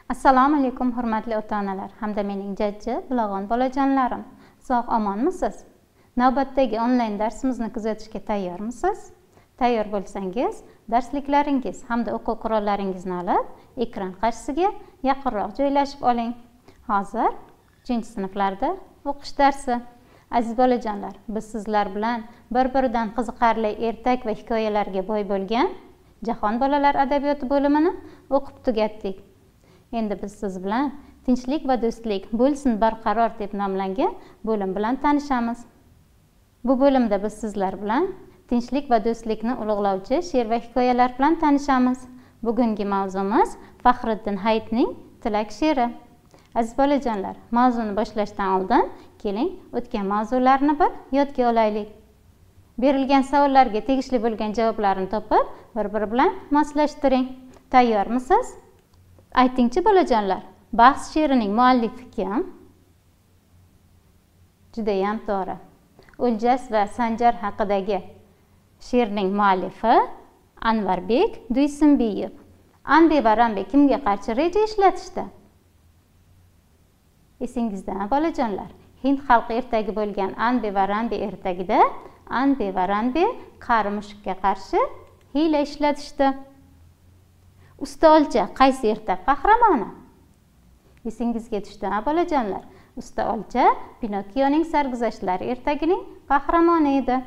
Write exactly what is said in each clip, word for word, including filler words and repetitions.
Assalomu alaykum hurmatli ota-onalar hamda mening jajji bilag'on bolajonlarim. Sog' omonmisiz? Navbatdagi onlayn darsimizni kuzatishga tayyormisiz? Tayyor bo'lsangiz, darsliklaringiz hamda o'quv qurollaringizni olib, ekran qarshisiga yaqinroq joylashib oling. Hozir uchinchi sinflarda o'qish darsi. Aziz bolajonlar, biz sizlar bilan bir-biridan qiziqarli ertak va hikoyalarga boy bo'lgan Jahon bolalar adabiyoti bo'limini o'qib tugatdik. Endi biz siz bilan tinchlik va do'stlik bo'lsin barqaror deb nomlangan bo'lim bilan tanishamiz. Bu bo'limda biz sizlar bilan tinchlik va do'stlikni ulug'lovchi she'r va hikoyalar bilan tanishamiz. Bugungi mavzumiz Faxriddin Hayitning Tilak she'ri. Aziz bolajonlar, mavzuni boshlashdan oldin keling o'tgan mavzularni bir yodga olaylik. Berilgan savollarga tegishli bo'lgan javoblarni topib, bir-biri bilan moslashtiring. Tayyormisiz? Aytingchi bolajonlar, bahs she'rining muallifi kim? Juda ham to'g'ri. O'ljas va Sanjar haqidagi she'rning muallifi Anvarbek Duysinbiyev. Anbe va Rambe kimga qarshi reja ishlatishdi? Esingizda bolajonlar, Hind xalqi ertagi bo'lgan Anbe va Rambe ertagida Anbe va Rambe qari mushukka qarshi hiyla ishlatishdi. Usta olcha qaysi ertak qahramoni? Esingizga tushdi bolajonlar. Usta olcha Pinokioning sarguzashtlari ertagining qahramoni edi.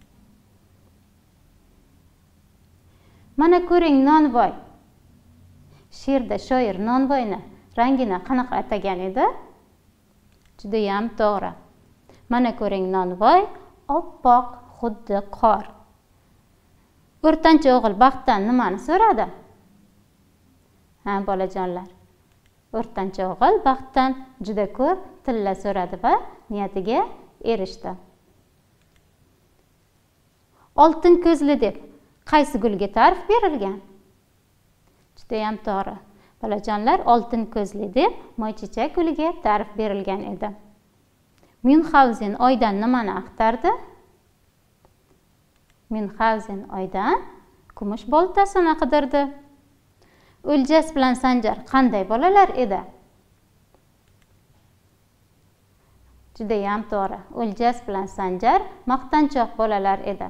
Mana ko'ring nonvoy. She'rda shoir nonvoyni rangini qanaqa atagan edi? Juda ham to'g'ri. Mana ko'ring nonvoy oppoq xuddi qor. O'rtancha o'g'il baxtdan nimani so'radi? Ha bolajonlar. O'rtancha o'g'il baxtdan juda ko'p tilla so'radi va niyatiga erishdi. Oltin ko'zli deb qaysi gulga ta'rif berilgan? Juda ham to'g'ri. Bolajonlar, oltin ko'zli deb moychechak guliga ta'rif berilgan edi. Myunxauzen oydan nimani axtardi? Myunxauzen oydan kumush boltasini qidirdi. O'ljas bilan Sanjar qanday bolalar edi? Juda ham to'g'ri. O'ljas bilan Sanjar maqtanchoq bolalar edi.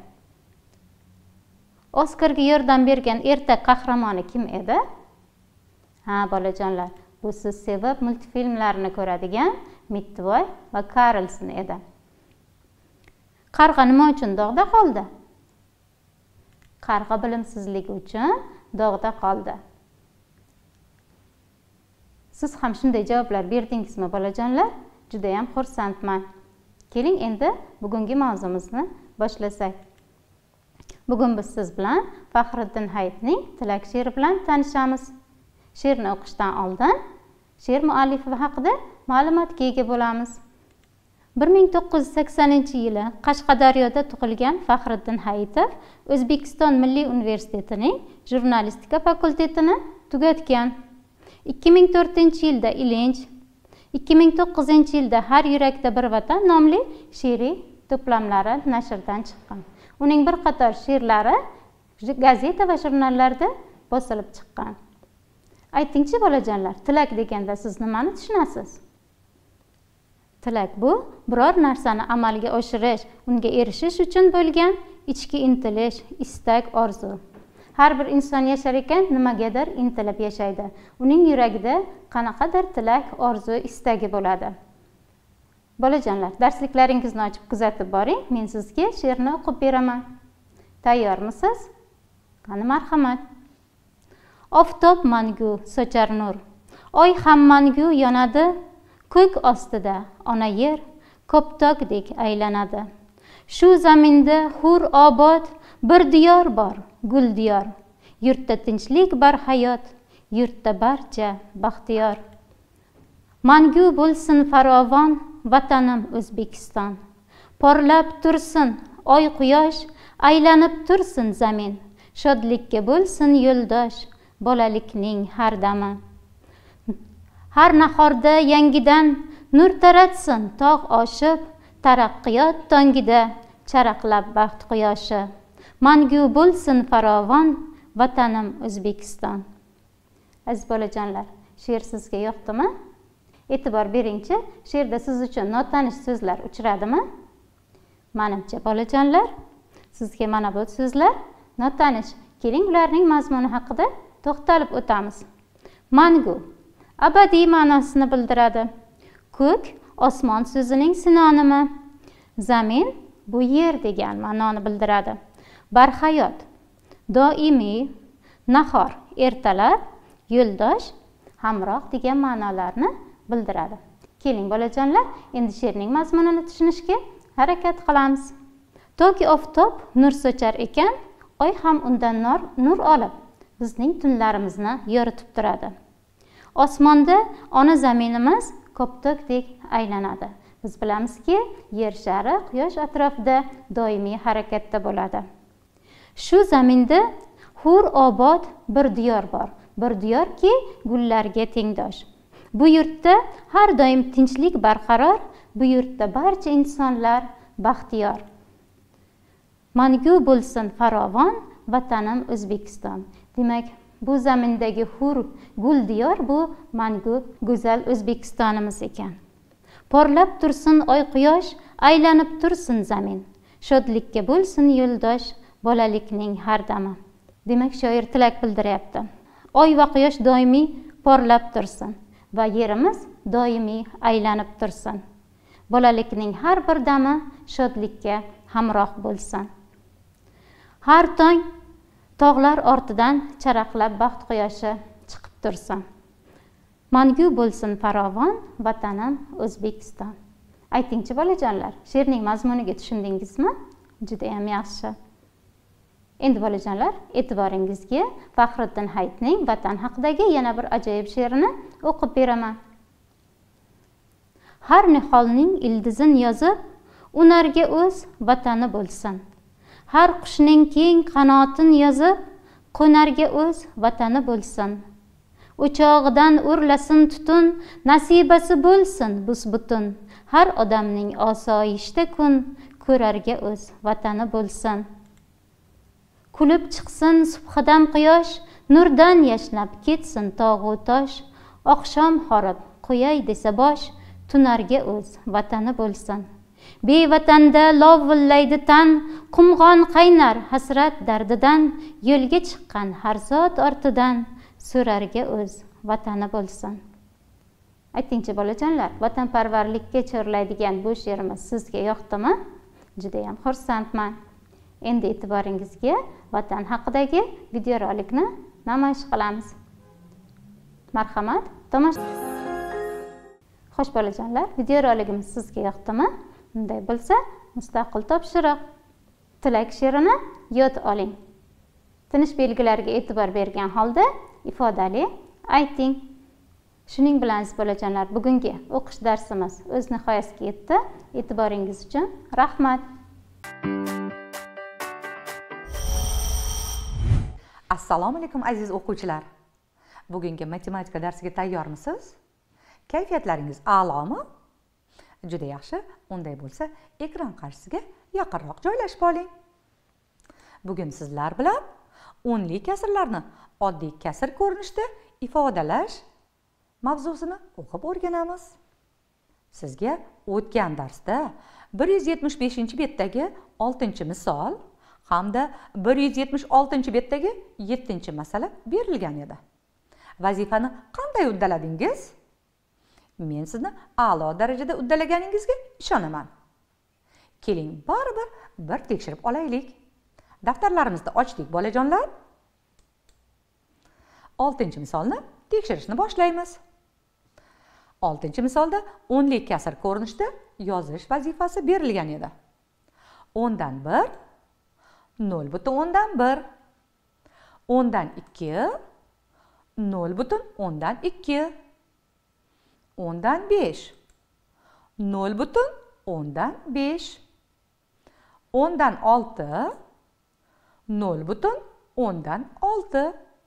Oskarga yordam bergan ertak qahramoni kim edi? Ha bolajonlar, bu siz sevib multfilmlarini ko'radigan Mittivoy va Karlson edi. Qarg'a nima uchun dog'da qoldi? Qarg'a bilimsizligi uchun dog'da qoldi. Siz ham shunday javoblar berdingizmi bolajonlar? Juda ham xursandman. Keling endi bugungi mavzumizni boshlasak. Bugun biz siz bilan Faxriddin Hayitning Tilak she'ri bilan tanishamiz. She'rni o'qishdan oldin she'r muallifi haqida ma'lumotga ega bo'lamiz. bir ming to'qqiz yuz saksoninchi yili Qashqadaryoda tug'ilgan Faxriddin Hayitov O'zbekiston Milliy universitetining jurnalistika fakultetini tugatgan. ikki ming to'rtinchi yilda Ilinj, ikki ming to'qqizinchi yilda Har yurakda bir vatan nomli she'riy to'plamlari nashrdan chiqqan. Uning bir qator she'rlari gazeta va jurnallarda bosilib chiqqan. Aytingchi bolajonlar, tilak deganda siz nimani tushunasiz? Tilak bu biror narsani amalga oshirish, unga erishish uchun bo'lgan ichki intilish, istak, orzu. Har bir inson yashar ekan nimagadir intilib yashaydi. Uning yuragida qanaqadir tilak, orzu, istagi bo'ladi. Bolajonlar, darsliklaringizni ochib kuzatib boring. Men sizga she'rni o'qib beraman. Tayyormisiz? Qani marhamat. Oftob mangu sochar nur. Oy ham mangu yonadi. Ko'k ostida ona yer ko'ptokdek aylanadi. Shu zaminda hur obod bir diyor bor, gul diyor. Yurtda tinchlik bar hayot, yurtda barcha baxtiyor. Mangu bo'lsin farovon vatanim O'zbekiston. Porlab tursin oy quyosh, aylanib tursin zamin. Shodlikka bo'lsin yo'ldosh, bolalikning har dami. Har nahorda yangidan nur taratsin tog' oshib, taraqqiyot tongida charaqlab baxt quyoshi. Mangu bo'lsin farovon vatanim O'zbekiston. Aziz bolajonlar, She'r sizga yoqdimi? E'tibor beringchi, she'rda siz uchun notanish so'zlar uchradimi? Menimcha bolajonlar, sizga mana bu so'zlar notanish. Keling, ularning mazmuni haqida to'xtalib o'tamiz. Mangu abadiy ma'nosini bildiradi. Ko'k osmon so'zining sinonimi. Zamin bu yer degan ma'noni bildiradi. Barhayot doimiy, nahor ertalab, yo'ldosh hamroh degan ma'nolarni bildiradi. Keling bolajonlar, endi she'rning mazmunini tushunishga harakat qilamiz. Toki oftob nur sochar ekan, oy ham undan nur olib, bizning tunlarimizni yoritib turadi. Osmonda ona zaminimiz koptokdek aylanadi. Biz bilamizki, yer shari quyosh atrofida doimiy harakatda bo'ladi. Shu zaminda hur obod bir diyor bor. Bir diyorki gullarga tengdosh. Bu yurtda har doim tinchlik barqaror, bu yurtda barcha insonlar baxtiyor. Mangu bo'lsin farovon vatanim O'zbekiston. Demak, bu zamindagi hur gul diyor bu mangu go'zal O'zbekistonimiz ekan. Porlab tursin oy quyosh, aylanib tursin zamin. Shodlikka bo'lsin yo'ldosh bolalikning har dami. Demak, shoir tilak bildiryapti. Oy va quyosh doimiy porlab tursin va yerimiz doimiy aylanib tursin. Bolalikning har bir dami shodlikka hamroh bo'lsin. Har tong tog'lar ortidan charaqlab baxt quyoshi chiqib tursin. Mangu bo'lsin farovon vatanim O'zbekiston. Aytingchi bolajonlar, she'rning mazmuniga tushundingizmi? Juda ham yaxshi. Endi bolajonlar, e'tiboringizga Faxriddin Hayitning vatan haqidagi yana bir ajoyib she'rini o'qib beraman. Har niholning ildizin yozib, unarga o'z vatani bo'lsin. Har qushning keng qanotin yozib, qo'narga o'z vatani bo'lsin. O'chog'idan o'rlasin tutun, nasibasi bo'lsin bus-butun. Har odamning osoyishta kun, ko'rarga o'z vatani bo'lsin. Kulib chiqsin subhidan quyosh, nurdan yashnab ketsin tog'u tosh. Oqshom horib qo'yay desa bosh, tunarga o'z vatani bo'lsin. Bevatanda lovullaydi tan, qumg'on qaynar hasrat dardidan. Yo'lga chiqqan har zot ortidan, so'rarga o'z vatani bo'lsin. Aytingchi bolajonlar, vatanparvarlikka chorlaydigan bu she'rimiz sizga yoqdimi? Juda ham xursandman. Endi e'tiboringizga vatan haqidagi videorolikni namoyish qilamiz. Marhamat, tomosha. Xo'sh bolajonlar, videoroligimiz sizga yoqdimi? Unday bo'lsa, mustaqil topshiriq. Tilak she'rini yod oling. Tinish belgilariga e'tibor bergan holda ifodali ayting. Shuning bilan bolajonlar, bugungi o'qish darsimiz o'z nihoyasiga yetdi. E'tiboringiz uchun rahmat. Assalomu alaykum aziz o'quvchilar. Bugungi matematika darsiga tayyormisiz? Kayfiyatlaringiz a'lomi? Juda yaxshi. Unday bo'lsa, ekran qarshisiga yaqinroq joylashib oling. Bugun sizlar bilan o'nli kasrlarni oddiy kasr ko'rinishida ifodalash mavzusini o'qib o'rganamiz. Sizga o'tgan darsda bir yuz yetmish beshinchi betdagi oltinchi misol hamda bir yuz yetmish oltinchi betdagi yettinchi masala berilgan edi. Vazifani qanday uddaladingiz? Men sizni a'lo darajada uddalaganingizga ishonaman. Keling, baribir bir tekshirib olaylik. Daftarlarimizni ochdik bolajonlar. oltinchi misolni tekshirishni boshlaymiz. oltinchi misolda o'nli kasr ko'rinishida yozish vazifasi berilgan edi. o'ndan bir, nol butun o'ndan bir, o'ndan ikki, nol butun o'ndan ikki, o'ndan besh, nol butun o'ndan besh, o'ndan olti, nol butun o'ndan olti,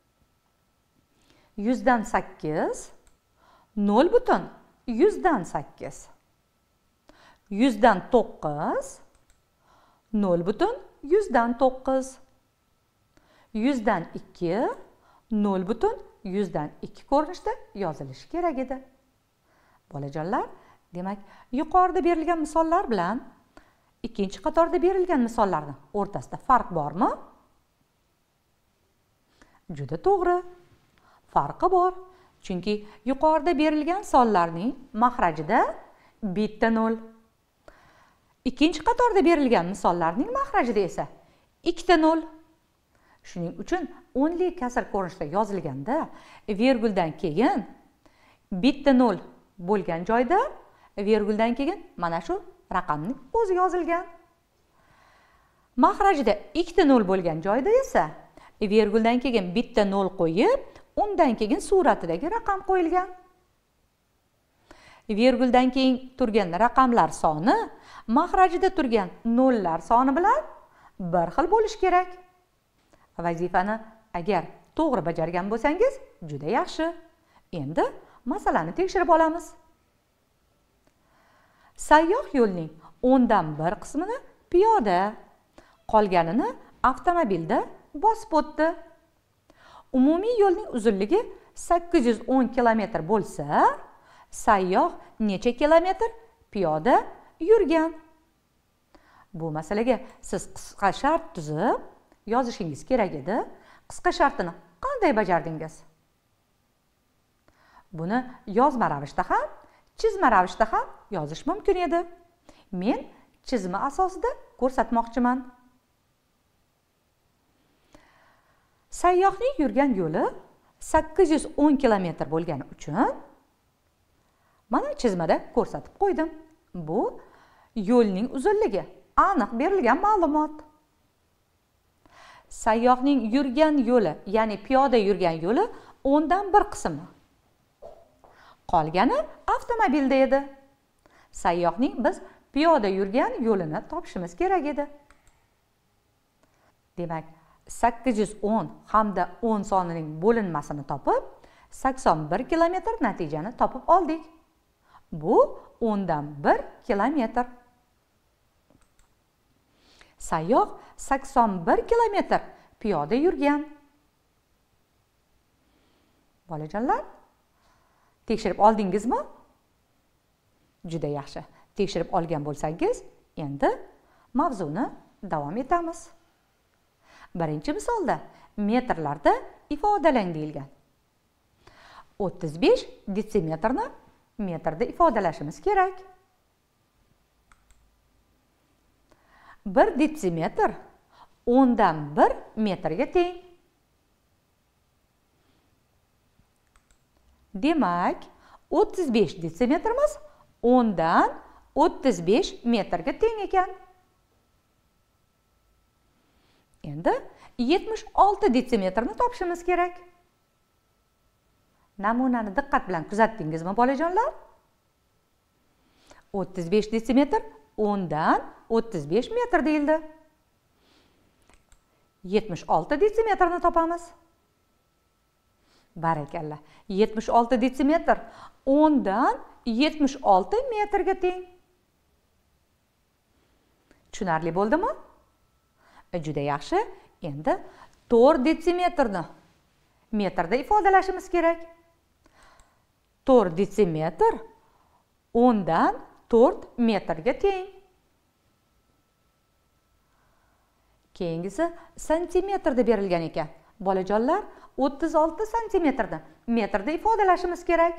yuzdan sakkiz, nol butun yuzdan sakkiz, yuzdan to'qqiz, nol butun yuzdan to'qqiz, yuzdan ikki, nol butun yuzdan ikki ko'rinishda yozilishi kerak edi. Bolajonlar, demak, yuqorida berilgan misollar bilan ikkinchi qatorda berilgan misollarning o'rtasida farq bormi? Juda to'g'ri. Farqi bor. Chunki yuqorida berilgan sonlarning mahrajida bitta nol. Ikkinchi qatorda berilgan misollarning mahrajida esa ikkita nol. Shuning uchun o'nli kasr ko'rinishda yozilganda virguldan keyin bitta nol bo'lgan joyda virguldan keyin mana shu raqamning o'zi yozilgan. Mahrajida ikkita nol bo'lgan joyda esa virguldan keyin bitta nol qo'yib, undan keyin suratidagi raqam qo'yilgan. Virguldan keyin turgan raqamlar soni mahrajida turgan nollar soni bilan bir xil bo'lishi kerak. Vazifani agar to'g'ri bajargan bo'lsangiz, juda yaxshi. Endi masalani tekshirib olamiz. Sayyoh yo'lning o'ndan bir qismini piyoda, qolganini avtomobilda bosib o'tdi. Umumiy yo'lning uzunligi sakkiz yuz o'n kilometr bo'lsa, sayyoh necha kilometr piyoda yurgan? Bu masalaga siz qisqa shart tuzib yozishingiz kerak edi. Qisqa shartini qanday bajardingiz? Buni yozma ravishda ham, chizma ravishda ham yozish mumkin edi. Men chizma asosida ko'rsatmoqchiman. Sayyohning yurgan yo'li sakkiz yuz o'n kilometr bo'lgani uchun mana chizmada ko'rsatib qo'ydim. Bu yo'lning uzunligi, aniq berilgan ma'lumot. Sayyohning yurgan yo'li, ya'ni piyoda yurgan yo'li o'ndan bir qismi. Qolgani avtomobilda edi. Sayyohning biz piyoda yurgan yo'lini topishimiz kerak edi. Demak, sakkiz yuz o'n hamda o'n sonining bo'linmasini topib, sakson bir kilometr natijani topib oldik. Bu o'ndan bir kilometr. Sayyoh sakson bir kilometr piyoda yurgan. Bolajonlar, tekshirib oldingizmi? Juda yaxshi. Tekshirib olgan bo'lsangiz, endi mavzuni davom etamiz. Birinchi misolda metrlarda ifodalang deyilgan. o'ttiz besh detsimetrni metrda ifodalashimiz kerak. bir detsimetr o'ndan bir metrga teng. Demak, o'ttiz besh detsimetrimiz o'ndan o'ttiz besh metrga teng ekan. Endi yetmish olti detsimetrni topishimiz kerak. Namunani diqqat bilan kuzatdingizmi, bolajonlar? o'ttiz besh detsimetr o'ndan o'ttiz besh metr deyildi. yetmish olti detsimetrni topamiz. Barakalla. yetmish olti detsimetr o'ndan yetmish olti metrga teng. Tushunarli bo'ldimi? Juda yaxshi. Endi to'rt detsimetrni metrda ifodalashimiz kerak. to'rt detsimetr o'ndan to'rt metrga teng. Keyingisi santimetrda berilgan ekan. Bolajonlar, o'ttiz olti santimetrni metrda ifodalashimiz kerak.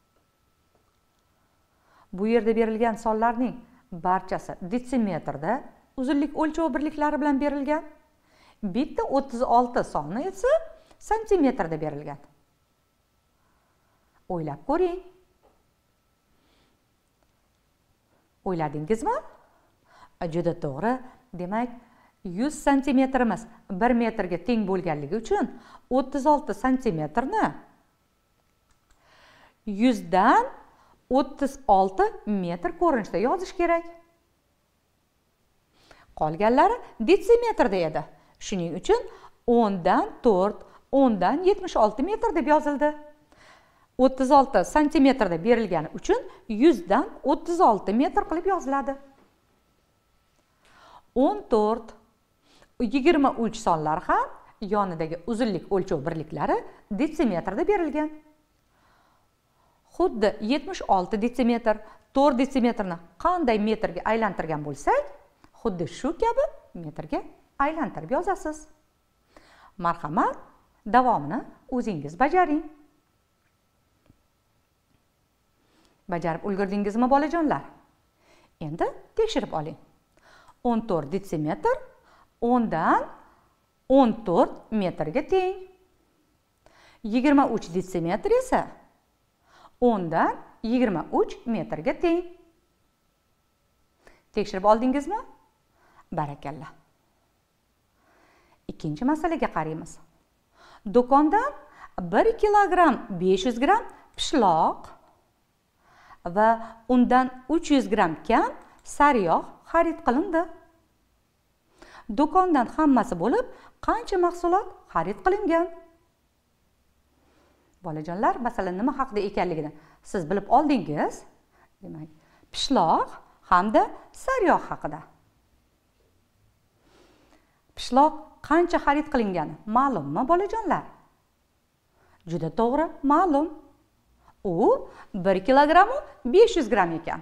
Bu yerda berilgan sonlarning barchasi detsimetrda uzunlik o'lchov birliklari bilan berilgan. Bitta o'ttiz olti soni esa santimetrda berilgan. O'ylab ko'ring. O'yladingizmi? Juda to'g'ri. Demak, yuz santimetrimiz bir metrga teng bo'lganligi uchun o'ttiz olti santimetrni yuzdan o'ttiz olti metr ko'rinishda yozish kerak. Qolganlari detsimetrda edi. Shuning uchun o'ndan to'rt, o'ndan yetmish olti metr deb yozildi. o'ttiz olti santimetrda berilgani uchun yuzdan o'ttiz olti metr qilib yoziladi. o'n to'rt, yigirma uch sonlar ham yonidagi uzunlik o'lchov birliklari detsimetrda berilgan. Xuddi yetmish olti detsimetr, to'rt detsimetrni qanday metrga aylantirgan bo'lsak, xuddi shu kabi metrga aylantirib yozasiz. Marhamat, davomini o'zingiz bajaring. Bajarib ulgurdingizmi bolajonlar? Endi tekshirib oling. o'n to'rt detsimetr o'n dan o'n to'rt metrga teng. yigirma uch detsimetr esa o'n dan yigirma uch metrga teng. Tekshirib oldingizmi? Barakalla. Ikkinchi masalaga qaraymiz. Do'kondan bir kilogramm besh yuz gramm pishloq va undan uch yuz gramm kam sariyog' xarid qilindi. Do'kondan hammasi bo'lib qancha mahsulot xarid qilingan? Bolajonlar, masalan nima haqida ekanligini siz bilib oldingiz. Demak, pishloq hamda sariyog' haqida. Pishloq qancha xarid qilingani ma'lummi bolajonlar? Juda to'g'ri, ma'lum. U bir kilogramm besh yuz gramm ekan.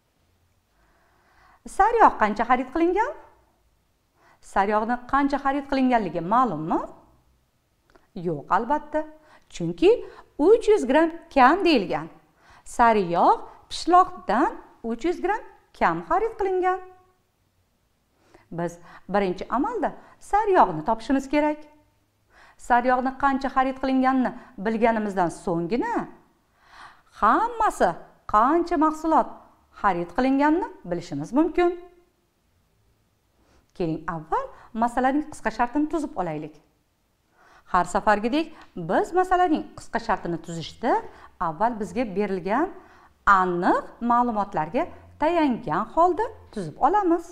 Sariyog' qancha xarid qilingan? Sariyog'ni qancha xarid qilinganligi ma'lummi? Yo'q, albatta. Chunki uch yuz gramm kam deyilgan. Sariyog' pishloqdan uch yuz gramm kam xarid qilingan. Biz birinchi amalda sariyog'ni topishimiz kerak. Sariyog'ni qancha xarid qilinganini bilganimizdan so'nggina hammasi qancha mahsulot xarid qilinganini bilishimiz mumkin. Keling, avval masalaning qisqa shartini tuzib olaylik. Har safargidek biz masalaning qisqa shartini tuzishda avval bizga berilgan aniq ma'lumotlarga tayangan holda tuzib olamiz.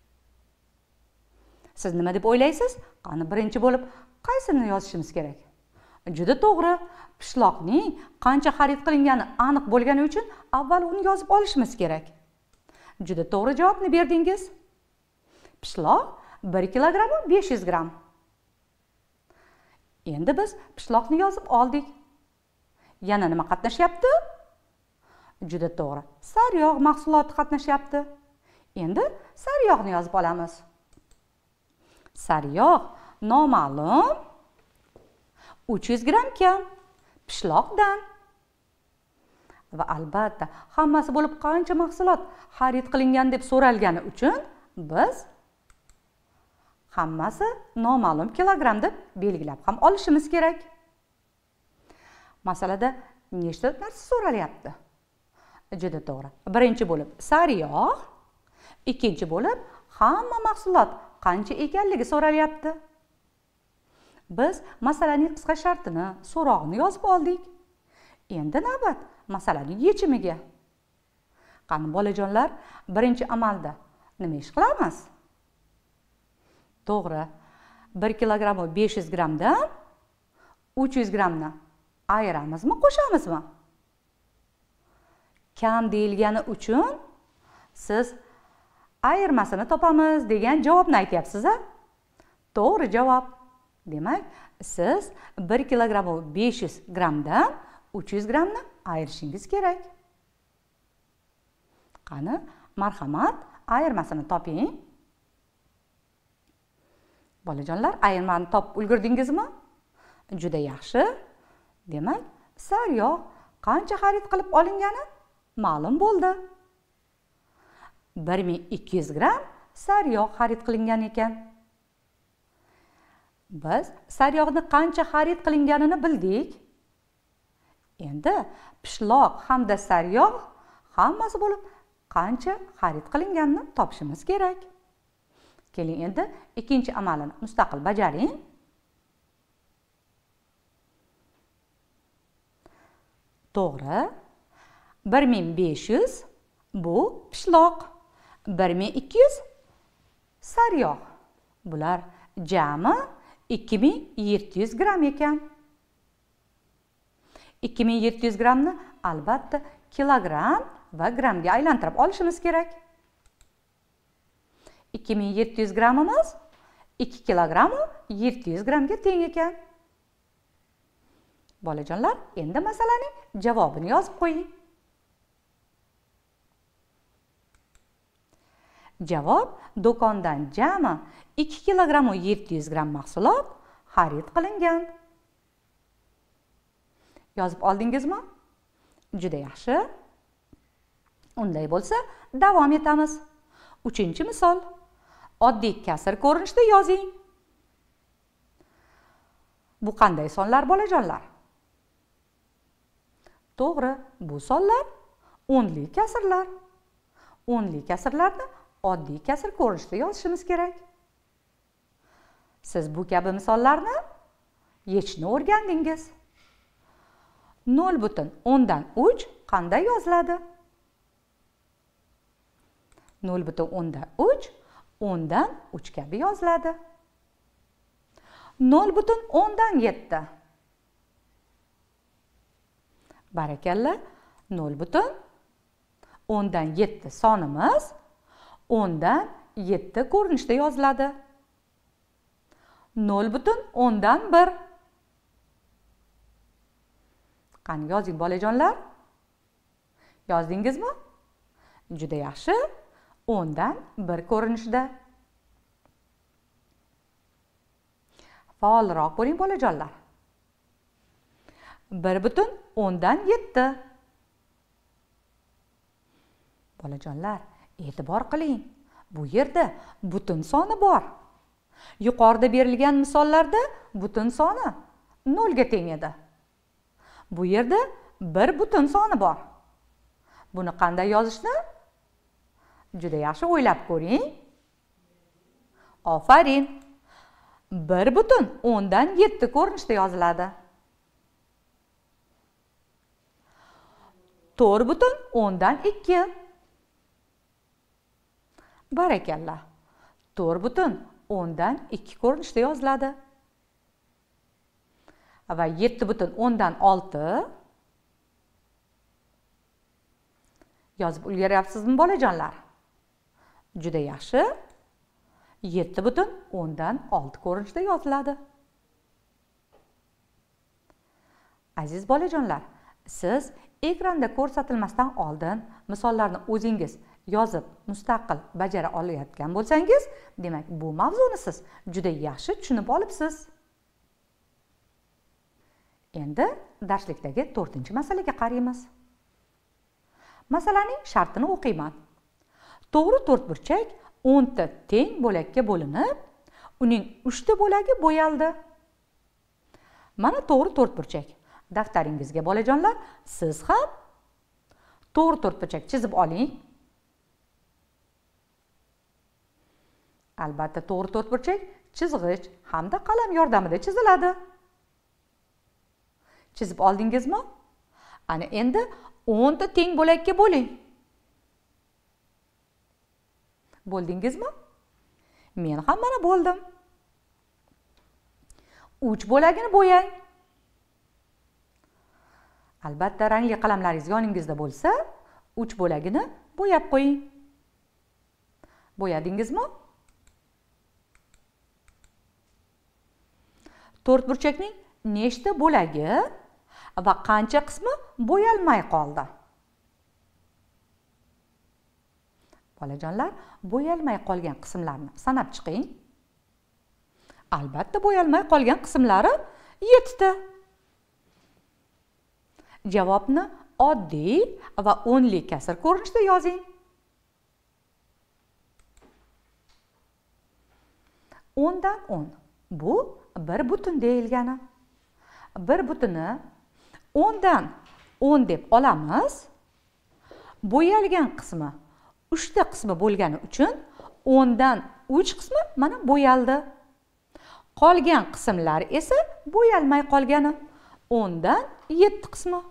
Siz nima deb o'ylaysiz? Qani birinchi bo'lib qaysini yozishimiz kerak? Juda to'g'ri. Pishloqning qancha xarid qilingani aniq bo'lgani uchun avval uni yozib olishimiz kerak. Juda to'g'ri javobni berdingiz. Pishloq bir kilogramm besh yuz gramm. Endi biz pishloqni yozib oldik. Yana nima qatnashyapti? Juda to'g'ri. Sariyog' mahsuloti qatnashyapti. Endi sariyog'ni yozib olamiz. Sariyog' noma'lum uch yuz gramm kam pishloqdan. Va albatta, hammasi bo'lib qancha mahsulot xarid qilingan deb so'ralgani uchun biz hammasi noma'lum kilogramm deb belgilab ham olishimiz kerak. Masalada nechta narsa so'ralyapti? Juda to'g'ri. Birinchi bo'lib sariyog', ikkinchi bo'lib hamma mahsulot qancha ekanligi so'ralyapti. Biz masalaning qisqa shartini, so'rog'ini yozib oldik. Endi navbat masalaning yechimiga. Qani bolajonlar, birinchi amalda nima ish qilamiz? To'g'ri. bir kilogramm besh yuz grammdan uch yuz grammni ayiramizmi, qo'shamizmi? Kam deyilgani uchun siz ayirmasini topamiz degan javobni aytyapsiz-a? To'g'ri javob. Demak, siz bir kilogramm besh yuz grammdan uch yuz grammni ayirishingiz kerak. Qani, marhamat, ayirmasini toping. Bolajonlar, ayirmani topib ulgurdingizmi? Juda yaxshi. Demak, sariyog' qancha xarid qilib olingani ma'lum bo'ldi. bir ming ikki yuz gramm sariyog' xarid qilingan ekan. Biz sariyog'ni qancha xarid qilinganini bildik. Endi pishloq hamda sariyog' hammasi bo'lib qancha xarid qilinganini topishimiz kerak. Keling, endi ikkinchi amalini mustaqil bajaring. To'g'ri. bir ming besh yuz bu pishloq, bir ming ikki yuz sariyog'. Bular jami ikki ming yetti yuz gramm ekan. ikki ming yetti yuz grammni albatta kilogramm va grammga aylantirib olishimiz kerak. ikki ming yetti yuz grammimiz ikki kilogramm yetti yuz grammga teng ekan. Bolajonlar, endi masalaning javobini yozib qo'ying. Javob: do'kondan jami ikki kilogramm yetti yuz gramm mahsulot xarid qilingan. Yozib oldingizmi? Juda yaxshi. Unday bo'lsa, davom etamiz. uchinchi misol. Oddiy kasr ko'rinishda yozing. Bu qanday sonlar bolajonlar? To'g'ri, bu sonlar o'nli kasrlar. O'nli kasrlarni oddiy kasr ko'rinishda yozishimiz kerak. Siz bu kabi misollarni yechishni o'rgandingiz. nol butun o'ndan uch qanday yoziladi? nol butun o'ndan uch o'ndan uch kabi yoziladi. nol butun o'ndan yetti. Barakalla, nol butun o'ndan yetti sonimiz o'ndan yetti ko'rinishda yoziladi. nol butun o'ndan bir. Qani yozing bolajonlar? Yozdingizmi? Juda yaxshi. o'ndan bir ko'rinishda. Faolroq bo'ling bolajonlar. bir butun o'ndan yetti. Bolajonlar, e'tibor qiling. Bu yerda butun soni bor. Yuqorida berilgan misollarda butun soni nol ga teng edi. Bu yerda bir butun soni bor. Buni qanday yozishni? Juda yaxshi o'ylab ko'ring. Ofarin. bir butun o'ndan yetti ko'rinishda yoziladi. to'rt butun o'ndan ikki. Barakalla. to'rt butun o'ndan ikki ko'rinishda yoziladi. Va yetti butun o'ndan olti. Yozib ulguryapsizmi bolajonlar? Juda yaxshi. yetti butun o'ndan olti ko'rinishda yoziladi. Aziz bolajonlar, siz ekranda ko'rsatilmasdan oldin misollarni o'zingiz yozib, mustaqil bajara olayotgan bo'lsangiz, demak bu mavzuni siz juda yaxshi tushunib olibsiz. Endi darslikdagi to'rtinchi masalaga qaraymiz. Masalaning shartini o'qiyman. To'g'ri to'rtburchak o'nta teng bo'lakka bo'linib, uning uchta bo'lagi bo'yaldi. Mana to'g'ri to'rtburchak. Daftaringizga bolajonlar, siz ham to'g'ri to'rtburchak chizib oling. Albatta, to'g'ri to'rtburchak chizg'ich hamda qalam yordamida chiziladi. Chizib oldingizmi? Ana endi o'nta teng bo'lakka bo'ling. Bo'ldingizmi? Men ham mana bo'ldim. uch bo'lagini bo'yang. Albatta, rangli qalamlaringiz yoningizda bo'lsa, uch bo'lagini bo'yab qo'ying. Bo'yadingizmi? To'rtburchakning nechta bo'lagi va qancha qismi bo'yalmay qoldi? Bolajonlar, bo'yalmay qolgan qismlarni sanab chiqing. Albatta, bo'yalmay qolgan qismlari yettita. Javobni oddiy va o'nli kasr ko'rinishda yozing. o'ndan o'n. Bu bir butun deyilgani. bir butuni o'ndan o'n deb olamiz. Bo'yalgan qismi uchta qismi bo'lgani uchun o'ndan uch qismi mana bo'yaldi. Qolgan qismlar esa bo'yalmay qolgani. o'ndan yetti qismi.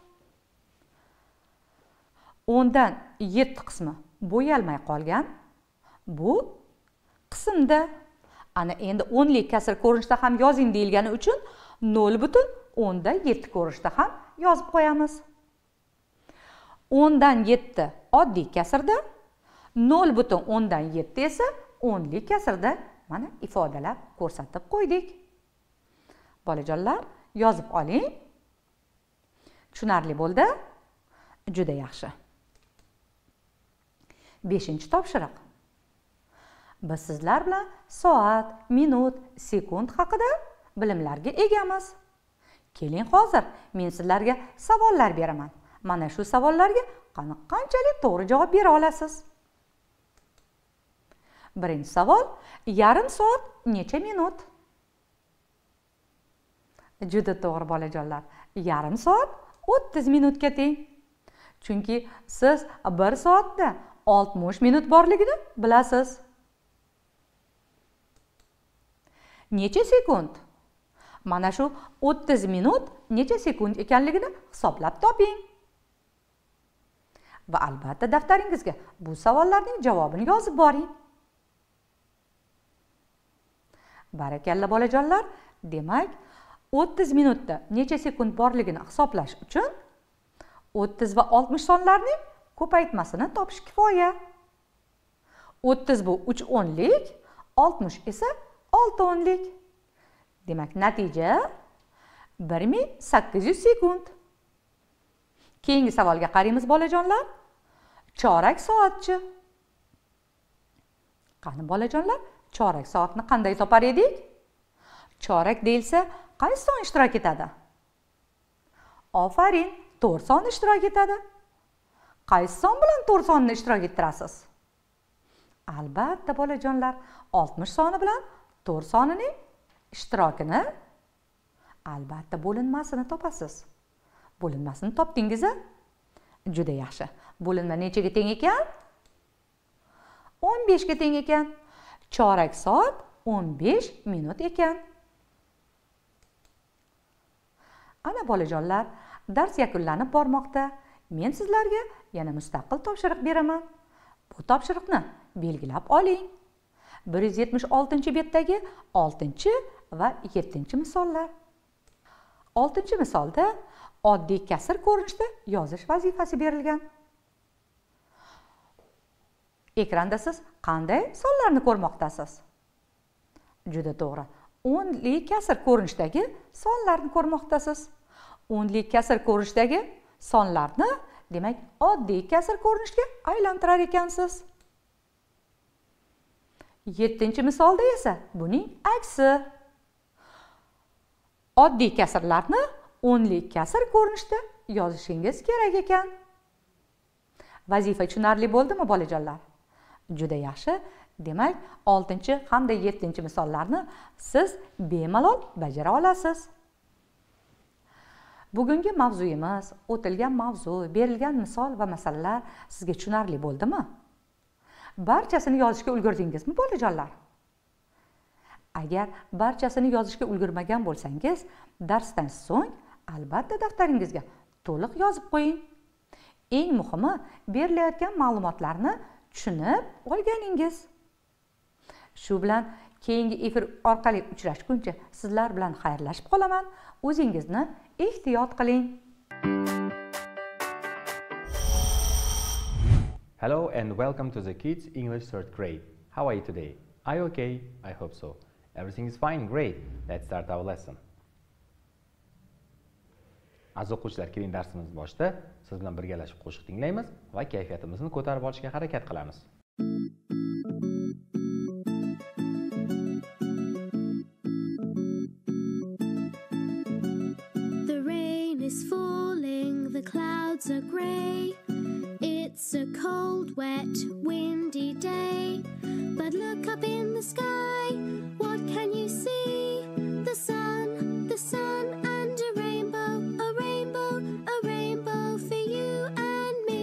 o'ndan yetti qismi bo'yalmay qolgan. Bu qismda ana endi o'nli kasr ko'rinishda ham yozing deyilgani uchun nol butun o'ndan yetti ko'rinishda ham yozib qo'yamiz. o'ndan yetti oddiy kasrda, nol butun o'ndan yetti esa o'nli kasrda mana ifodalab ko'rsatib qo'ydik. Bolajonlar, yozib oling. Tushunarli bo'ldi? Juda yaxshi. beshinchi topshiriq. Biz sizlar bilan soat, minut, sekund haqida bilimlarga egamiz. Keling, hozir men sizlarga savollar beraman. Mana shu savollarga qanchalik to'g'ri javob bera olasiz? Birinchi savol: yarim soat necha minut? Juda to'g'ri bolajonlar. Yarim soat o'ttiz minutga teng. Chunki siz bir soatda oltmish minut borligini bilasiz. Necha sekund? Mana shu o'ttiz minut necha sekund ekanligini hisoblab toping. Va albatta daftaringizga bu savollarning javobini yozib boring. Barakalla bolajonlar. Demak, o'ttiz minutda necha sekund borligini hisoblash uchun o'ttiz va oltmish sonlarning ko'paytmasini topish kifoya. o'ttiz bu uch o'nlik, oltmish esa olti o'nlik. Demak, natija bir ming sakkiz yuz sekund. Keyingi savolga qaraymiz bolajonlar. Chorak soatchi. Qani bolajonlar, chorak soatni qanday topar edik? Chorak deyilsa, qaysi son ishtirok etadi? Ofarin, to'rt son ishtirok etadi. Qaysi son bilan to'rt sonni ishtirok ettirasiz? Albatta bolajonlar, oltmish soni bilan to'rt sonining ishtirokini, albatta bo'linmasini topasiz. Bo'linmasini topdingiz-a? Juda yaxshi. Bo'linma nechaga teng ekan? o'n besh ga teng ekan. Chorak soat o'n besh minut ekan. Ana bolajonlar, dars yakunlanib bormoqda. Men sizlarga yana mustaqil topshiriq beraman. Bu topshiriqni belgilab oling. bir yuz yetmish oltinchi betdagi oltinchi va yettinchi misollar. oltinchi misolda oddiy kasr ko'rinishda yozish vazifasi berilgan. Ekranda siz qanday sonlarni ko'rmoqdasiz? Juda to'g'ri. o'nli kasr ko'rinishdagi sonlarni ko'rmoqdasiz. o'nli kasr ko'rinishdagi sonlarni, demak, oddiy kasr ko'rinishga aylantirar ekansiz. yettinchi misolda esa buning aksi. Oddiy kasrlarni o'nli kasr ko'rinishda yozishingiz kerak ekan. Vazifa tushunarli bo'ldimi bolajonlar? Juda yaxshi. Demak, oltinchi hamda yettinchi misollarni siz bemalol bajara olasiz. Bugungi mavzuyimiz, o'tilgan mavzu, berilgan misol va masalalar sizga tushunarli bo'ldimi? Barchasini yozishga ulgurdingizmi bolajonlar? Agar barchasini yozishga ulgurmagan bo'lsangiz, darsdan so'ng albatta daftaringizga to'liq yozib qo'ying. Eng muhimi, berilayotgan ma'lumotlarni tushunib olganingiz. Shu bilan keyingi efir orqali uchrashguncha sizlar bilan xayrlashib qolaman. O'zingizni ehtiyot qiling. Hello and welcome to the Kids English third grade. How are you today? Are you okay? I hope so. Everything is fine. Great. Let's start our lesson. Aziz o'quvchilar, keling darsimiz boshida siz bilan birgalashib qo'shiq tinglaymiz va kayfiyatimizni ko'tarib olishga harakat qilamiz. The rain is falling, the clouds are grey. It's a cold, wet, windy day. But look up in the sky, what can you see? The sun, the sun and a rainbow, a rainbow, a rainbow for you and me.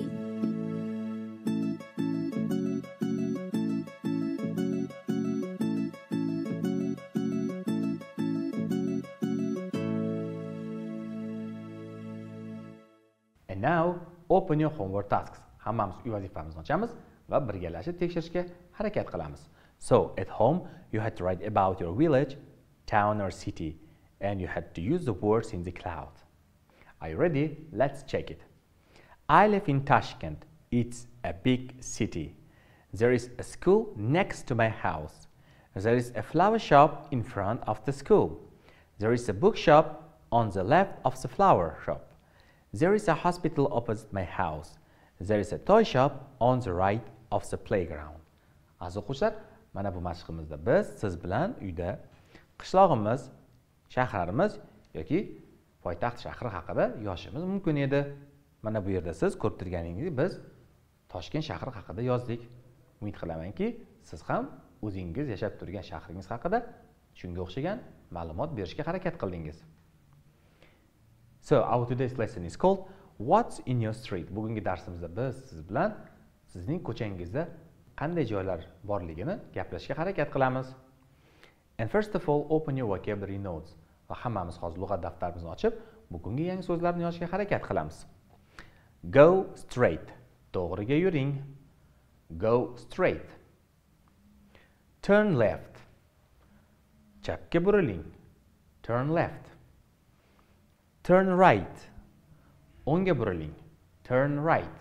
And now, open your homework tasks. Hammamiz uy vazifamizni ochamiz va birgalashib tekshirishga harakat qilamiz. So, at home, you had to write about your village, town or city, and you had to use the words in the cloud. Are you ready? Let's check it. I live in Tashkent. It's a big city. There is a school next to my house. There is a flower shop in front of the school. There is a bookshop on the left of the flower shop. There is a hospital opposite my house. There is a toy shop on the right of the playground. Aziz o'quvchilar, mana bu mashqimizda biz siz bilan uyda qishlog'imiz, shaharimiz yoki poytaxt shahri haqida yozishimiz mumkin edi. Mana bu yerda siz ko'rib turganingizdek biz Toshkent shahri haqida yozdik. Umid qilamanki, siz ham o'zingiz yashab turgan shahringiz haqida shunga o'xshagan ma'lumot berishga harakat qildingiz. So, our today's lesson is called What's in your street? Bugungi darsimizda biz siz bilan sizning ko'changizda qanday joylar borligini gaplashishga harakat qilamiz. And first of all, open your vocabulary notes. Va hammamiz hozir lug'at daftarimizni ochib, bugungi yangi so'zlarni yozishga harakat qilamiz. Go straight. To'g'riga yuring. Go straight. Turn left. Chapga buriling. Turn left. Turn right. O'ngga buriling. Turn right.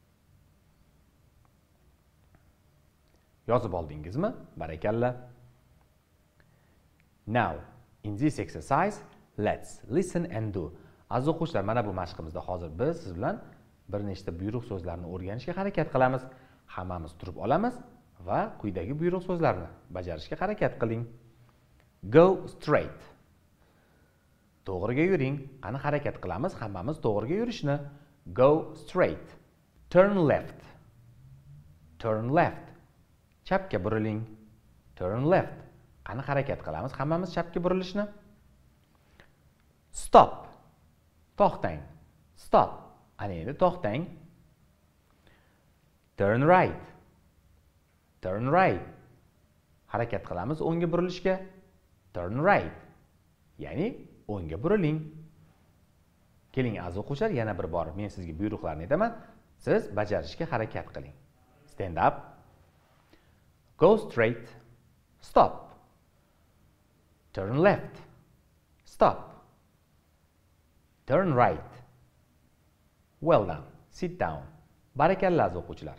Yozib oldingizmi? Barakalla. Now, in this exercise, let's listen and do. Aziz o'quvchilar, mana bu mashqimizda hozir biz siz bilan bir nechta buyruq so'zlarni o'rganishga harakat qilamiz. Hammamiz turib olamiz va quyidagi buyruq so'zlarni bajarishga harakat qiling. Go straight. To'g'riga yuring. Qani harakat qilamiz hammamiz to'g'riga yurishni. Go straight. Turn left. Turn left. Chapga buriling. Turn left. Qani harakat qilamiz hammamiz chapga burilishni. Stop. To'xtang. Stop. Ana endi to'xtang. Turn right. Turn right. Harakat qilamiz o'ngga burilishga. Turn right. Ya'ni o'ngga buriling. Keling aziz o'quvchilar, yana bir bor men sizga buyruqlarni aytaman. Siz bajarishga harakat qiling. Stand up. Go straight. Stop. Turn left. Stop. Turn right. Well done. Sit down. Barakalla aziz o'quvchilar.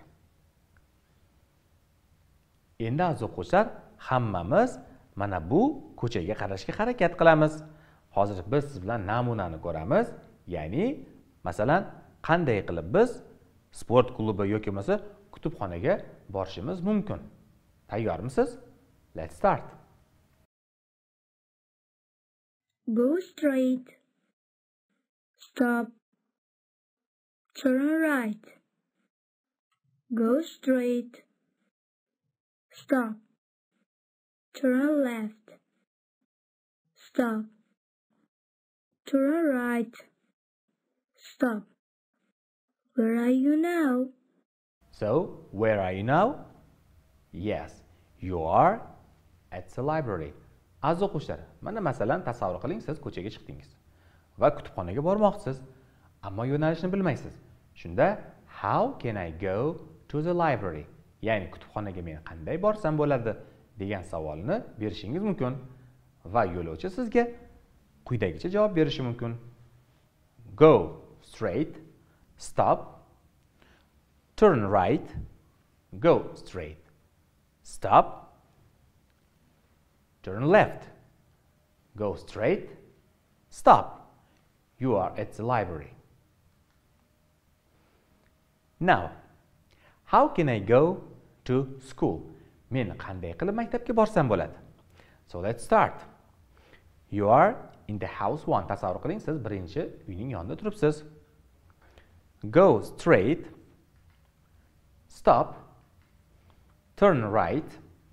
Endi aziz o'quvchilar, hammamiz mana bu ko'chaga qarashga harakat qilamiz. Hozir biz siz bilan namunani ko'ramiz. Ya'ni, masalan, qanday qilib biz sport klubi yoki bo'lmasa kutubxonaga borishimiz mumkin. Tayyormisiz? Let's start. Go straight. Stop. Turn right. Go straight. Stop. Turn left. Stop. Turn right. Stop. Where are you now? So, where are you now? Yes, you are at the library. Aziz o'quvchilar, mana masalan tasavvur qiling, siz ko'chaga chiqdingiz va kutubxonaga bormoqchisiz, ammo yo'nalishni bilmaysiz. Shunda how can I go to the library? Ya'ni kutubxonaga men qanday borsam bo'ladi degan savolni berishingiz mumkin va yo'lovchi sizga quyidagicha javob berishi mumkin. Go straight, stop, turn right, go straight, stop, turn left, go straight, stop. You are at the library. Now, how can I go to school? Men qanday qilib maktabga borsam bo'ladi? So let's start. You are in the house one. Tasavvur qiling, siz birinchi uyning yonida turibsiz. Go straight, stop, turn right,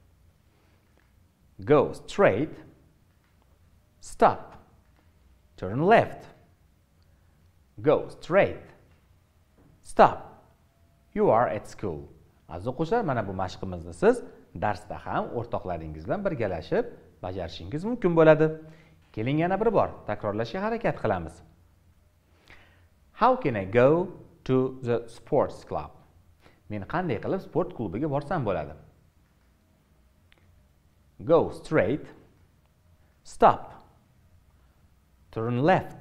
go straight, stop, turn left, go straight, stop. You are at school. Aziz o'quvchilar, mana bu mashqimizni siz darsda ham o'rtoqlaringiz bilan birgalashib bajarishingiz mumkin bo'ladi. Keling yana bir bor takrorlashga harakat qilamiz. How can I go to the sports club? Men qanday qilib sport klubiga borsam bo'ladi? Go straight, stop, turn left,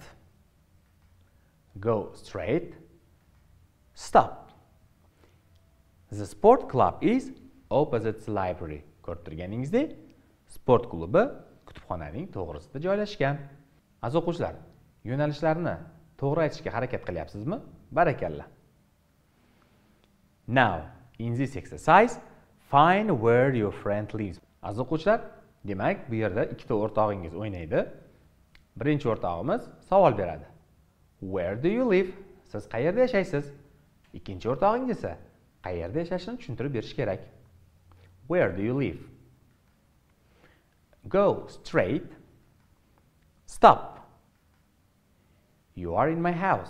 go straight, stop. The sport club is opposite the library. Ko'rib turganingizdek, Sport klubi kutubxonaning to'g'risida joylashgan. Aziz o'quvchilar, yo'nalishlarni to'g'ri aytishga harakat qilyapsizmi? Barakalla. Now, in this exercise, find where your friend lives. Aziz o'quvchilar, demak, bu yerda ikkita o'rtog'ingiz o'ynaydi. Birinchi o'rtog'imiz savol beradi. Where do you live? Siz qayerda yashaysiz? Ikkinchi o'rtog'ingiz esa qayerda yashashini tushuntirib berish kerak. Where do you live? Go straight. Stop. You are in my house.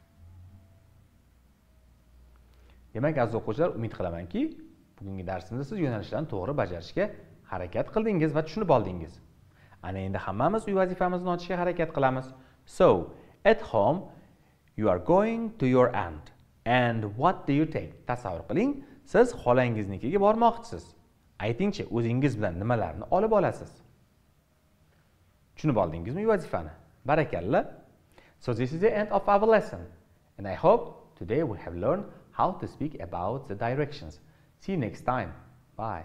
Demak, aziz o'quvchilar, umid qilamanki, bugungi darsimizda siz yo'nalishlarni to'g'ri bajarishga harakat qildingiz va tushunib oldingiz. Ana endi hammamiz uy vazifamizni ochishga harakat qilamiz. So, at home you are going to your aunt. And what do you take? Tasavvur qiling, siz xolangiznikiga bormoqchisiz. Aytingchi, o'zingiz bilan nimalarni olib olasiz? Tushunib oldingizmi uy vazifani? Barakalla. So this is the end of our lesson. And I hope today we have learned how to speak about the directions. See you next time. Bye.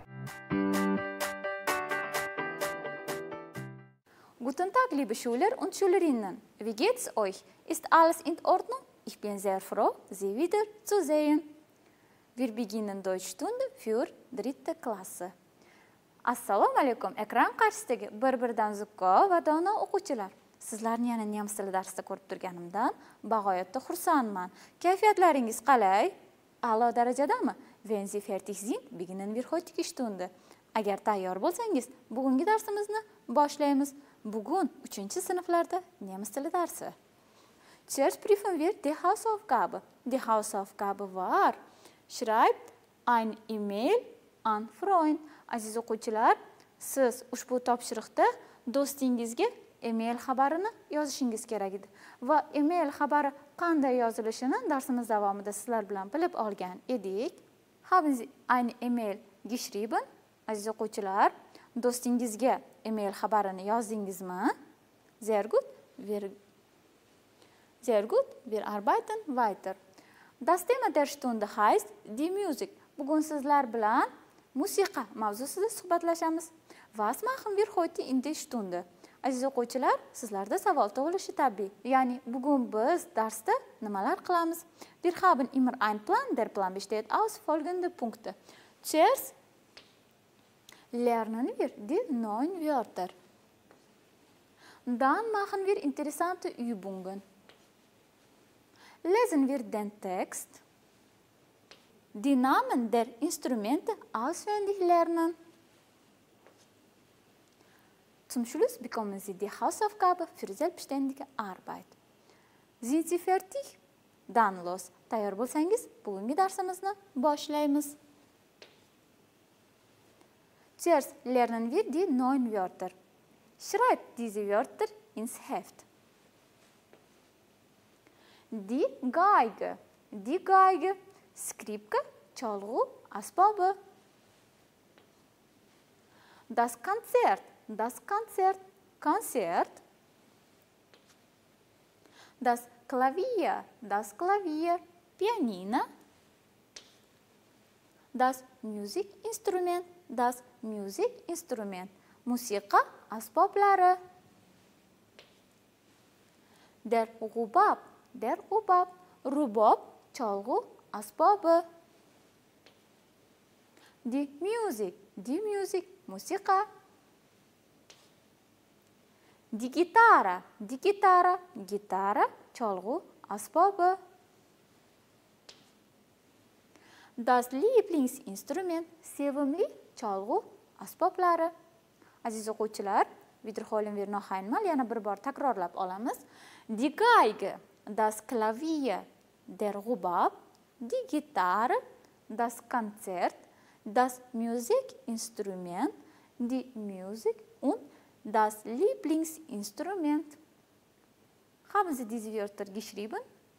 Guten Tag, liebe Schüler und Schülerinnen. Wie geht's euch? Ist alles in Ordnung? Ich bin sehr froh, Sie wieder zu sehen. Wir beginnen Deutschstunde für dritte Klasse. Assalomu alaykum, ekran qarshisidagi bir-biridan zukko va dono o'quvchilar. Sizlarni yana nemis tili darsida ko'rib turganimdan bag'oyatda xursandman. Kayfiyatlaringiz qalay? A'lo darajadami? Wenn Sie fertig sind, beginnen wir heutige Stunde. Agar tayyor bo'lsangiz, bugungi darsimizni boshlaymiz. Bugun uchinchi sinflarda nemis tili darsi. Zuerst prüfen wir die Hausaufgabe. Die Hausaufgabe war: Schreibt ein E-Mail an Freund. Aziz o'quvchilar, siz ushbu topshiriqda do'stingizga e-mail xabarini yozishingiz kerak edi. Va e-mail xabari qanday yozilishini darsimiz davomida sizlar bilan bilib olgan edik. Haben Sie eine E-Mail geschrieben? Aziz o'quvchilar, do'stingizga e-mail xabarini yozdingizmi? Sehr gut. Wir Sehr gut. Wir arbeiten weiter. Das Thema der Stunde heißt die Musik. Bugun sizlar bilan musiqa mavzusida suhbatlashamiz. Was machen wir heute in der Stunde? Aziz o'quvchilar, sizlarda savol tug'ilishi tabiiy. Ya'ni bugun biz darsda nimalar qilamiz? Wir haben immer einen Plan. Der Plan besteht aus folgenden Punkten. Zuerst lernen wir die neuen Wörter. Dann machen wir interessante Übungen. Lesen wir den Text. Die Namen der Instrumente auswendig lernen. Zum Schluss bekommen Sie die Hausaufgabe für selbstständige Arbeit. Sind Sie fertig? Dann los. Tayyor bo'lsangiz, bugungi darsimizni boshlaymiz. Zuerst lernen wir die neuen Wörter. Schreibt diese Wörter ins Heft. Die Geige. Die Geige. Skripka, cholg'u asbobi. Das Konzert. Das Konzert. Konzert. Das Klavier. Das Klavier. Pianino. Das Musikinstrument. Das Musikinstrument. Musiqa asboblari. Der Rubab. Der Rubab. Rubob, cholg'u asbobi. Die Musik. Die Musik. Musiqa. Die Gitarre. Die Gitarre. Gitarre, cholg'u asbobi. Das Lieblingsinstrument. Sevimli cholg'u asboblari. Aziz o'quvchilar, wiederholen wir noch einmal, yana bir bor takrorlab olamiz. Die Geige, das Klavier, der Rubab, die Gitarre, das Konzert, das Musikinstrument, die Musik und das Lieblingsinstrument. Haben Sie diese Wörter geschrieben?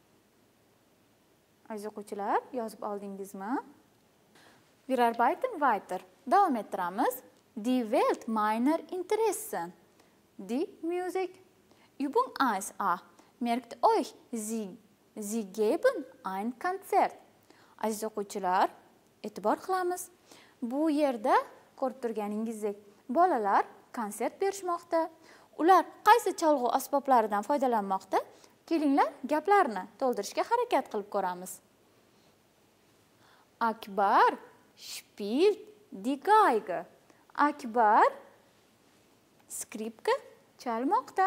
Aziz o'quvchilar, yozib oldingizmi? Wir arbeiten weiter. Davom ettiramiz. Die Welt meiner Interessen. Die Musik. Übung eins a. Merkt euch, Sie, Sie geben ein Konzert. Aziz o'quvchilar, e'tibor qilamiz. Bu yerda ko'rib turganingizdek bolalar konsert berishmoqda. Ular qaysi cholg'u asboblaridan foydalanmoqda? Kelinglar, gaplarni to'ldirishga harakat qilib ko'ramiz. Akbar spielt die Geige. Akbar skripka chalmoqda.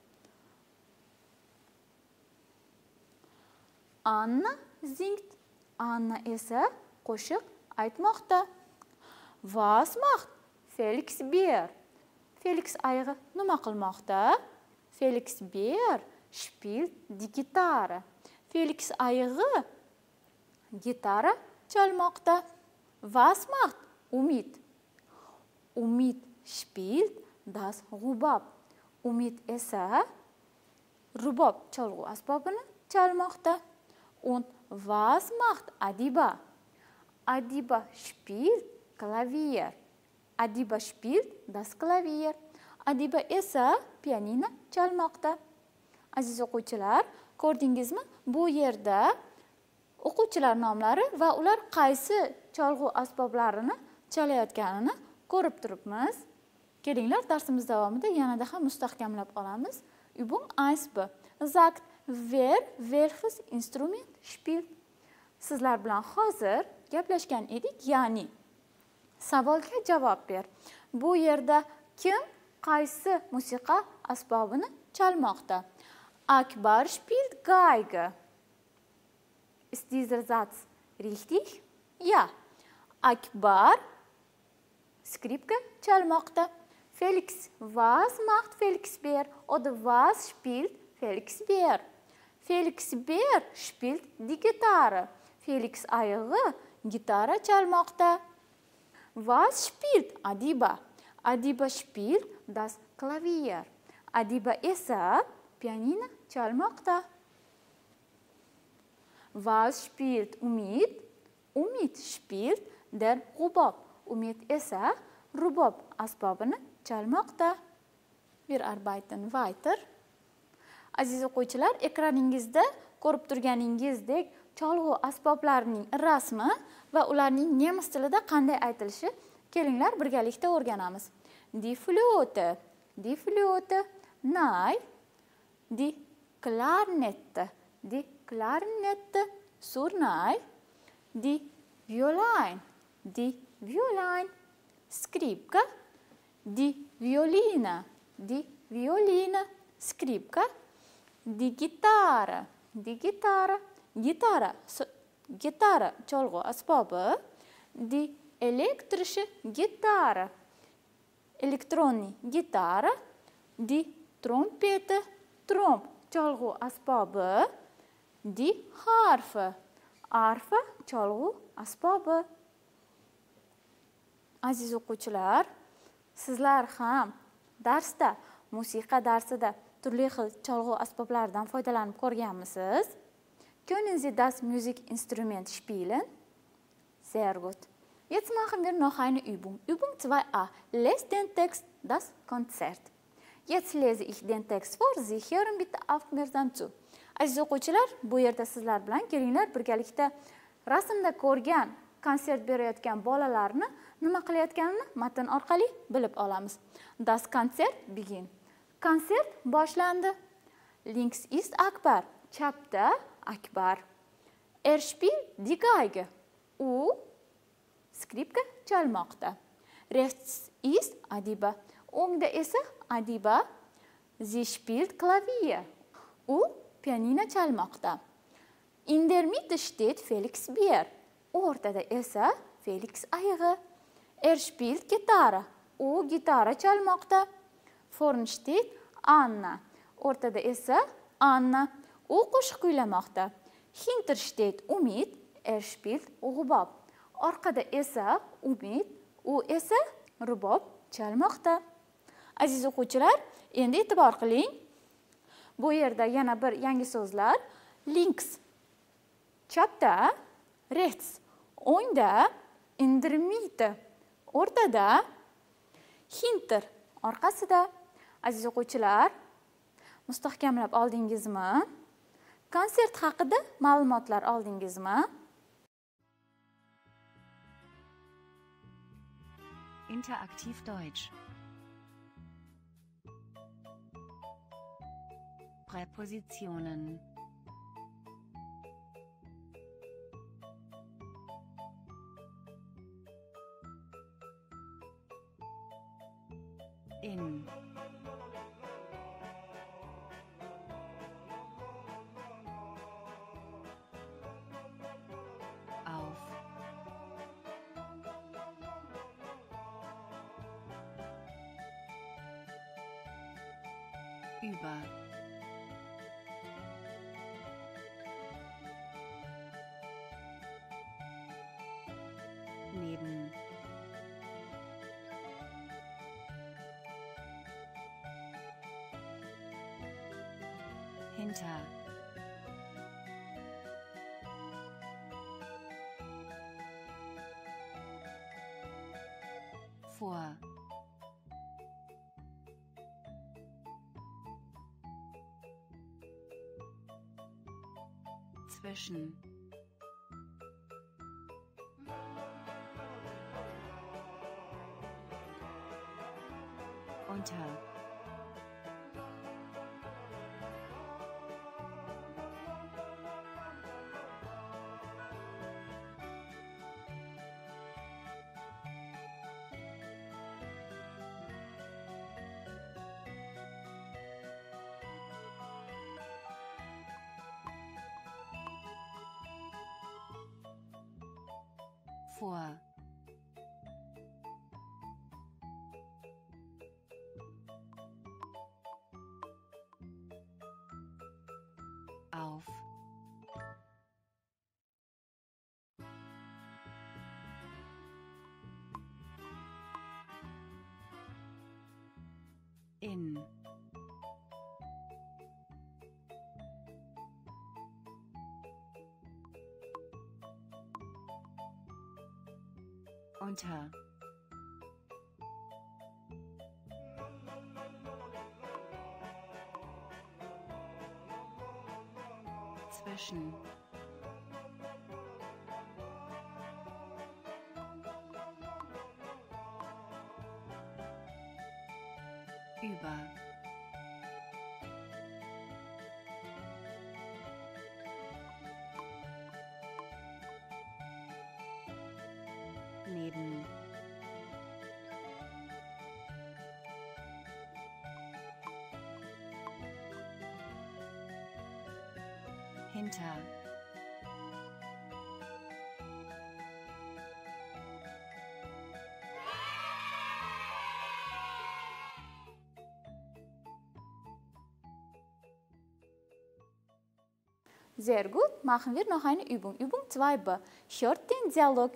Anna singt. Anna esa qo'shiq aytmoqda. Was macht Felix Bär? Felix ayg'i nima qilmoqda? Felix Bär spielt die Gitarre. Felix ayg'i gitara chalmoqda. Was macht Umid? Umid spielt das Rubab. Umid esa rubob cholg'u asbobini chalmoqda. Und was macht Adiba? Adiba spielt Klavier. Adiba spielt das Klavier. Adiba esa pianino chalmoqda. Aziz o'quvchilar, ko'rdingizmi? Bu yerda o'quvchilar nomlari va ular qaysi cholg'u asboblarini chalayotganini ko'rib turibmiz. Kelinglar, darsimiz davomida yanada ham mustahkamlab olamiz. Übung eins b. Sagt, wer welches Instrument spielt? Sizlar bilan hozir gaplashgan edik, ya'ni savolga javob ber. Bu yerda kim qaysi musiqa asbobini chalmoqda? Akbar spielt Geige. Ist dieser Satz richtig? Ja. Akbar skripka chalmoqda. Felix, was macht Felix Bär? Oder was spielt Felix Bär? Felix Bär spielt die Gitarre. Felix ayg'i gitara chalmoqda. Was spielt Adiba? Adiba spielt das Klavier. Adiba esa pianino chalmoqda. Was spielt Umid? Umid spielt der Rubab. Umid esa rubob asbobini chalmoqda. Wir arbeiten weiter. Aziz o'quvchilar, ekraningizda ko'rib turganingizdek cholg'u asboblarining rasmi va ularning nemis tilida qanday aytilishi kelinglar birgalikda o'rganamiz. Die Flöte, die Flöte, nein, die Klarnette, die Klarnette, Surnai, die Violin, die Violin, Skripka, die Violine, die Violine, Skripka, die Gitarre, die Gitarre, Gitara, gitara cholg'u asbobi, die elektrische Gitarre, elektronniy gitara, die Trompete, tromp cholg'u asbobi, die Harfe, arfa cholg'u asbobi. Aziz o'quvchilar, sizlar ham darsda, musiqa darsida turli xil cholg'u asboblaridan foydalanib ko'rganmisiz? Können Sie das Musikinstrument spielen? Sehr gut. Jetzt machen wir noch eine Übung. Übung zwei a. Lest den Text, das Konzert. Jetzt lese ich den Text vor. Sie hören bitte aufmerksam zu. Aziz o'quvchilar, bu yerda sizlar bilan kelinglar birgalikda rasmda ko'rgan konsert berayotgan bolalarni nima qilayotganini matn orqali bilib olamiz. Das Konzert beginnt. Konsert boshlandi. Links ist Akbar. Chapda Akbar. Er spielt die Geige. U skripka chalmoqda. Rechts ist Adiba. O'ngda esa Adiba. Sie spielt Klavier. U pianino chalmoqda. In der Mitte steht Felix Bär. O'rtada esa Felix ayg'i. Er spielt Gitarre. U gitara chalmoqda. Vorne steht Anna. O'rtada esa Anna. U qo'shiq kuylamoqda. Hinter steht Umid. Er spielt rubob. Orqada esa Umid. U esa rubob chalmoqda. Aziz o'quvchilar, endi e'tibor qiling. Bu yerda yana bir yangi so'zlar. Links chapda, rechts o'ngda, in der Mitte o'rtada, hinter orqasida. Aziz o'quvchilar, mustahkamlab oldingizmi? Konsert haqida ma'lumotlar oldingizmi? Interaktiv Deutsch. Präpositionen. In. Auf. Über. Neben. Hinter. Vor. Zwischen. Unter. Vor. Auf. In. Unter. Zwischen. Über. Neben. Hinter. Sehr gut, machen wir noch eine Übung. Übung zwei b. Hört den Dialog.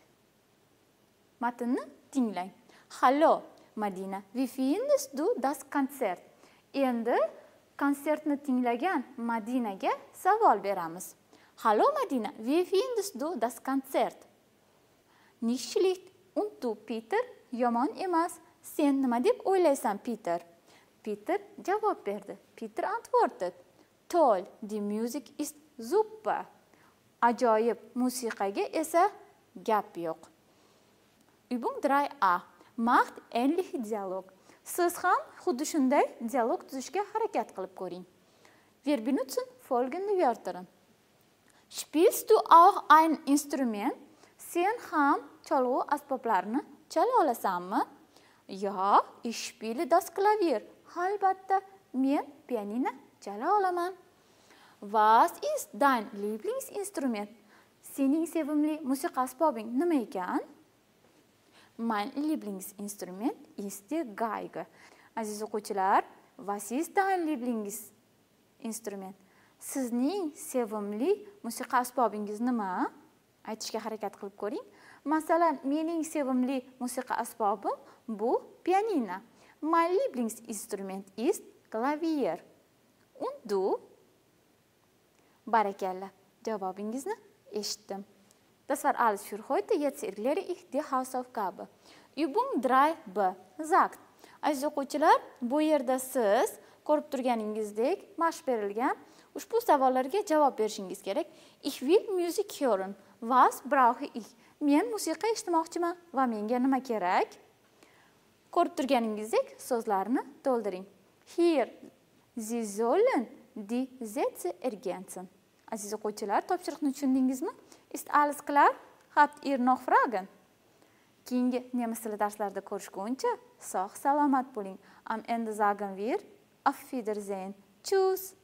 Matını dinleyin. Hallo Madina, wie findest du das Konzert? Endi konsertni tinglagan Madinaga savol beramiz. Hallo Madina, wie findest du das Konzert? Nicht schlecht. Und du, Peter? Yomon emas. Sen nima deb o'ylaysan, Peter? Peter javob berdi. Peter antwortet. Toll, die Musik ist super. Ajoyib, musiqaga esa gap yo'q. Übung drei a. Macht ähnliche Dialog. Siz ham xuddi shunday dialog tuzishga harakat qilib ko'ring. Wir benutzen folgende Wörter. Spielst du auch ein Instrument? Sen ham cholg'u asboblarni chala olasanmi? Ja, ich spiele das Klavier. Albatta, men pianino chala olaman. Was ist dein Lieblingsinstrument? Sening sevimli musiqa asbobing nima ekan? Mein Lieblingsinstrument ist die Geige. Aziz o'quvchilar, was ist dein Lieblingsinstrument? Sizning sevimli musiqa asbobingiz nima? Aytishga harakat qilib ko'ring. Masalan, mening sevimli musiqa asbobim bu pianino. Mein Lieblingsinstrument ist Klavier. Und du? Barakalla, javobingizni eshitdim. Das war alles für heute. Jetzt erkläre ich die Hausaufgabe. Übung drei b. Sagt. Aziz o'quvchilar, bu yerda siz ko'rib turganingizdek mashq berilgan ushbu savollarga javob berishingiz kerak. Ich will Musik hören. Was brauche ich? Men musiqa eshitmoqchiman va menga nima kerak? Ko'rib turganingizdek so'zlarni to'ldiring. Hier, Sie sollen die Sätze ergänzen. Aziz o'quvchilar, topshiriqni tushundingizmi? Ist alles klar? Habt ihr noch Fragen? Keyingi nemis tili darslarida ko'rishguncha sog' salomat bo'ling. Am Ende sagen wir auf Wiedersehen. Tschüss.